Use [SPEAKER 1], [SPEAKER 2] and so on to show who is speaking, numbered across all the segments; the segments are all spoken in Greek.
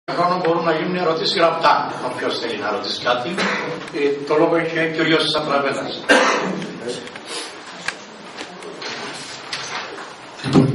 [SPEAKER 1] χρόνο μπορούν να γίνουν ερωτήσεις γραπτά. Όποιος θέλει να ρωτήσει κάτι, το λόγο έχει και ο Γιώργος Σαπραβέλας.
[SPEAKER 2] Λοιπόν,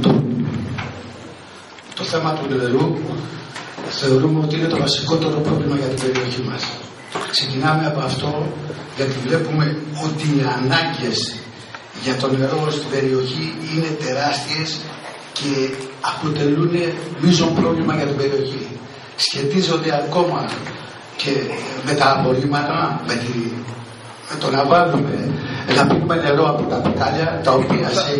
[SPEAKER 2] το θέμα του νερού θεωρούμε ότι είναι το βασικότερο πρόβλημα για την περιοχή μας. Ξεκινάμε από αυτό γιατί βλέπουμε ότι οι ανάγκες για το νερό στην περιοχή είναι τεράστιες και αποτελούν μείζον πρόβλημα για την περιοχή. Σχετίζονται ακόμα και με τα απορρίμματα, με το να βάλουμε, να πίνουμε νερό από τα μπουκάλια, τα οποία σε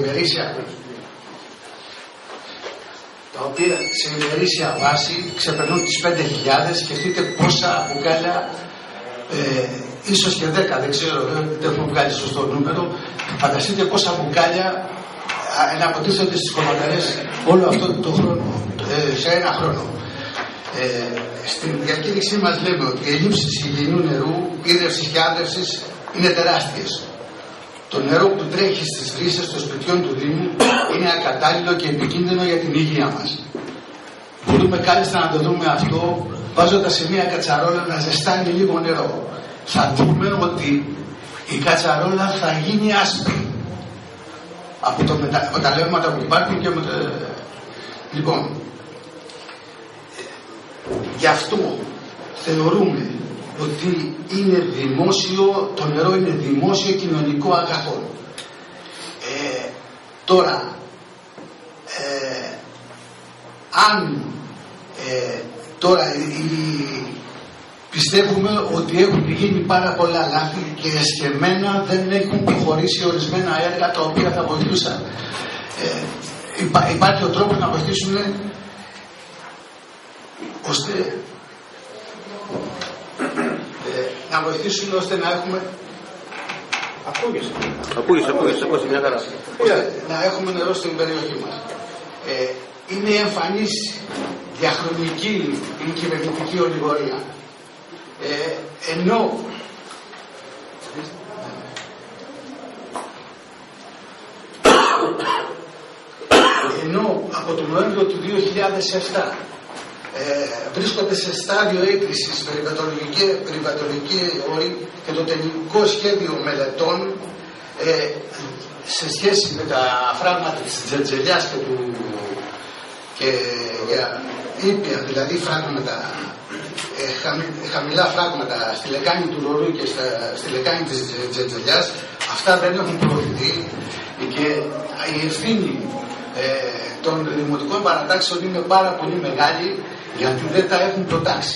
[SPEAKER 2] ημερήσια βάση ξεπερνούν τις 5.000. Σκεφτείτε πόσα μπουκάλια, ίσως και 10, δεν ξέρω, δεν έχουμε βγάλει σωστό νούμερο. Φανταστείτε πόσα μπουκάλια να αποτίθενται στις κομματαρές όλο αυτό το χρόνο, σε ένα χρόνο. Στην διακήρυξή μας λέμε ότι οι ελλείψεις υγιεινού νερού, ίδρυυσης και άδρευσης είναι τεράστιες. Το νερό που τρέχει στις βρύσες των σπιτιών του Δήμου είναι ακατάλληλο και επικίνδυνο για την υγεία μας. Μπορούμε κάλλιστα να το δούμε αυτό βάζοντας σε μια κατσαρόλα να ζεστάνει λίγο νερό. Θα δούμε ότι η κατσαρόλα θα γίνει άσπρη από τα μεταλλεύματα που υπάρχουν και λοιπόν, γι' αυτό θεωρούμε ότι είναι δημόσιο, το νερό είναι δημόσιο κοινωνικό αγαθό. Τώρα, αν τώρα πιστεύουμε ότι έχουν γίνει πάρα πολλά λάθη και εσκεμμένα δεν έχουν προχωρήσει ορισμένα έργα τα οποία θα βοηθούσαν. Υπάρχει ο τρόπος να βοηθήσουν ώστε να βοηθήσουν ώστε να έχουμε
[SPEAKER 3] ακούγεσαι μια χαρά.
[SPEAKER 2] Να έχουμε νερό στην περιοχή μας. Είναι εμφανής διαχρονική η κυβερνητική ολιγορία. Ενώ από τον Νοέμβριο του 2007 βρίσκονται σε στάδιο έγκρισης περιβαλλοντική όρη και το τελικό σχέδιο μελετών σε σχέση με τα φράγματα της Τζετζελιάς και ήπια, δηλαδή φράγματα, χαμηλά φράγματα στη λεκάνη του Ρορού και στη λεκάνη της Τζετζελιάς, αυτά δεν έχουν προωθηθεί και η ευθύνη των δημοτικών παρατάξεων είναι πάρα πολύ μεγάλη γιατί δεν τα έχουν προτάξει.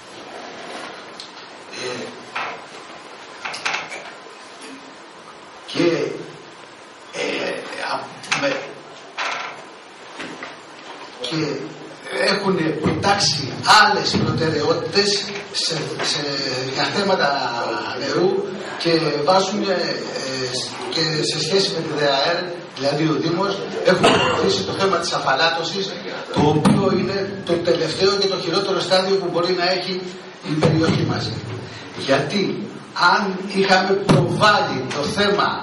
[SPEAKER 2] Και έχουν προτάξει άλλες προτεραιότητες για θέματα νερού και βάζουν και σε σχέση με τη ΔΕΑΕΡ, δηλαδή ο Δήμος, έχουν προχωρήσει το θέμα της αφαλάτωσης, το οποίο είναι το τελευταίο και το χειρότερο στάδιο που μπορεί να έχει η περιοχή μας. Γιατί αν είχαμε προβάλει το θέμα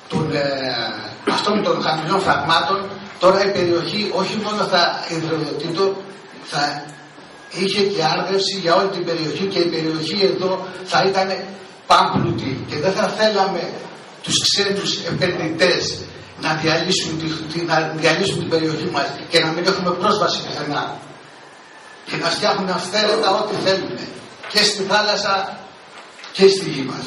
[SPEAKER 2] αυτών των χαμηλών φραγμάτων, τώρα η περιοχή όχι μόνο θα υδροδοτείται, θα είχε και άρδευση για όλη την περιοχή και η περιοχή εδώ θα ήταν πάμπλουτη και δεν θα θέλαμε τους ξένους επενδυτές να διαλύσουν την περιοχή μας και να μην έχουμε πρόσβαση πουθενά και να φτιάχνουν αυθαίρετα ό,τι θέλουν και στη θάλασσα και στη γη μας.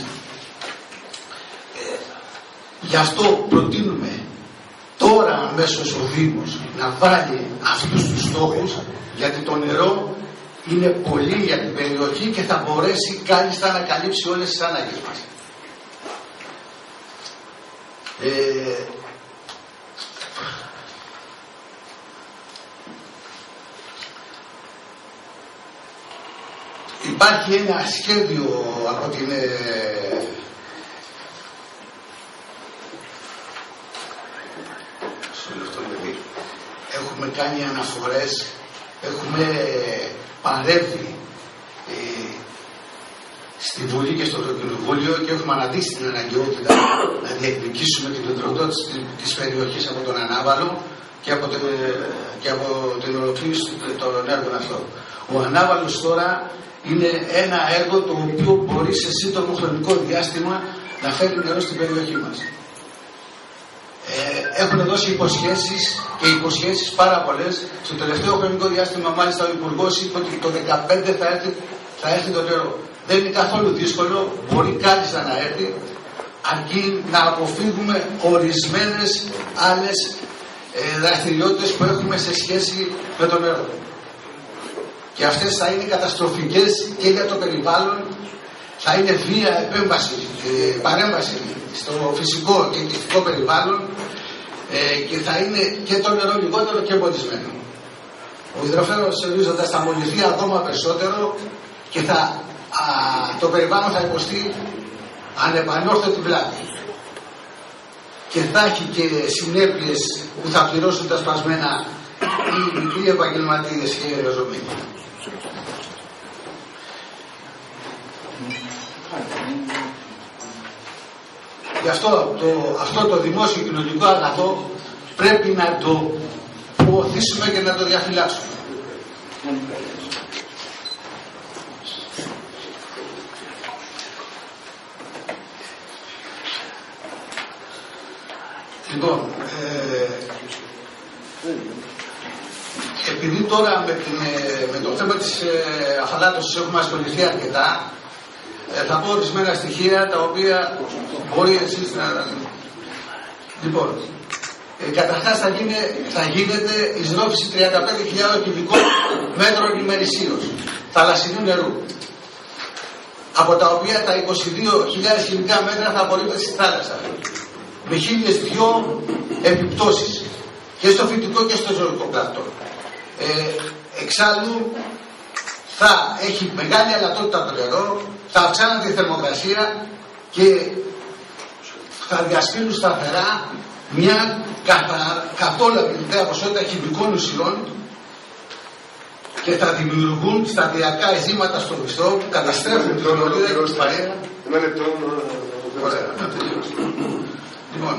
[SPEAKER 2] Γι' αυτό προτείνουμε τώρα αμέσως ο Δήμος να βάλει αυτούς τους στόχους, γιατί το νερό είναι πολύ για την περιοχή και θα μπορέσει κάλλιστα να καλύψει όλες τις ανάγκες μας. Υπάρχει ένα σχέδιο από την έχουμε κάνει αναφορές, έχουμε παρέμβει στη Βουλή και στο Κοινοβούλιο και έχουμε αναδείξει την αναγκαιότητα να διεκδικήσουμε την υδροδότηση της περιοχής από τον Ανάβαλο και από την ολοκλήρωση των έργων αυτών. Ο ανάβαλος τώρα είναι ένα έργο το οποίο μπορεί σε σύντομο χρονικό διάστημα να φέρει νερό στην περιοχή μας. Έχουν δώσει υποσχέσεις και υποσχέσεις πάρα πολλές. Στο τελευταίο χρονικό διάστημα μάλιστα ο Υπουργός είπε ότι το 2015 θα έρθει το νερό. Δεν είναι καθόλου δύσκολο, μπορεί κάλλιστα να έρθει, αρκεί να αποφύγουμε ορισμένες άλλες δραστηριότητες που έχουμε σε σχέση με το νερό. Και αυτές θα είναι καταστροφικές και για το περιβάλλον, θα είναι βία παρέμβαση στο φυσικό και ηθικό περιβάλλον και θα είναι και το νερό λιγότερο και εμποδισμένο. Ο υδροφέρος ορίζοντας θα μολυνθεί ακόμα περισσότερο και το περιβάλλον θα υποστεί ανεπανόρθωτη βλάβη. Και θα έχει και συνέπειες που θα πληρώσουν τα σπασμένα οι μικροί επαγγελματίες και οι εργαζομένοι. Γι' αυτό το δημόσιο κοινωνικό αγαθό πρέπει να το προωθήσουμε και να το διαφυλάξουμε. Λοιπόν, επειδή τώρα με το θέμα της αφαλάτωσης έχουμε ασχοληθεί αρκετά, θα πω ορισμένα στοιχεία τα οποία μπορεί εσείς να... Λοιπόν, καταρχάς θα γίνεται εισρόφηση 35.000 κυβικών μέτρων ημερησίως θαλασσινού νερού, από τα οποία τα 22.000 κυβικά μέτρα θα απορρίπτονται στη θάλασσα, με 1.002 επιπτώσεις και στο φυτικό και στο ζωικό πλάκτο. Εξάλλου θα έχει μεγάλη αλατότητα το νερό, θα αυξάνεται η θερμοκρασία και θα διασπείρουν σταθερά μια καθόλου απειλητέα ποσότητα χημικών ουσιών και θα δημιουργούν σταδιακά ζήματα στο μισθό που καταστρέφουν την ορολογία και την παρέα.
[SPEAKER 3] Ένα λεπτό.
[SPEAKER 2] Λοιπόν,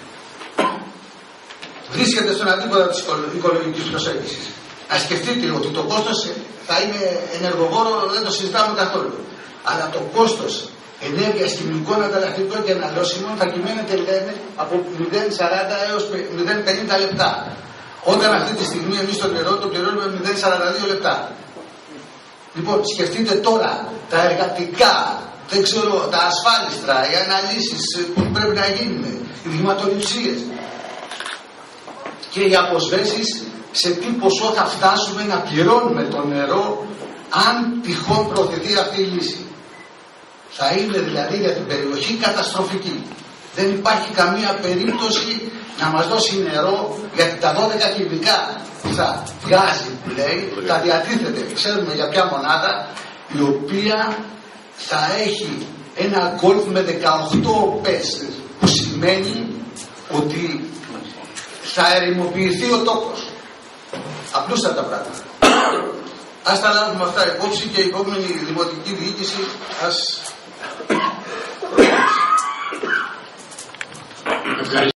[SPEAKER 2] βρίσκεται στον αντίποδα της οικολογικής προσέγγισης. Ας σκεφτείτε ότι το κόστος θα είναι ενεργοβόρο, δεν το συζητάμε καθόλου. Αλλά το κόστος ενέργειας χημικών, ανταλλακτικών και αναλώσιμων θα κυμαίνεται, λέμε, από 0,40 έως 0,50 λεπτά. Όταν αυτή τη στιγμή εμείς το νερό το πληρώνουμε 0,42 λεπτά. Λοιπόν, σκεφτείτε τώρα τα εργατικά, δεν ξέρω, τα ασφάλιστρα, οι αναλύσεις που πρέπει να γίνουν, οι δειγματοληψίες και οι αποσβέσεις, σε τι ποσό θα φτάσουμε να πληρώνουμε το νερό αν τυχόν προωθηθεί αυτή η λύση. Θα είναι δηλαδή για την περιοχή καταστροφική. Δεν υπάρχει καμία περίπτωση να μας δώσει νερό, γιατί τα 12 κυβικά που θα βγάζει, που λέει, θα διατίθεται, ξέρουμε για ποια μονάδα, η οποία θα έχει ένα γκολφ με 18 πες, που σημαίνει ότι θα ερημοποιηθεί ο τόπος. Απλούστατα πράγματα. Ας τα λάβουμε αυτά υπόψη και η επόμενη δημοτική διοίκηση ας...